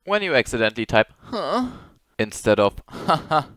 when you accidentally type huh instead of haha.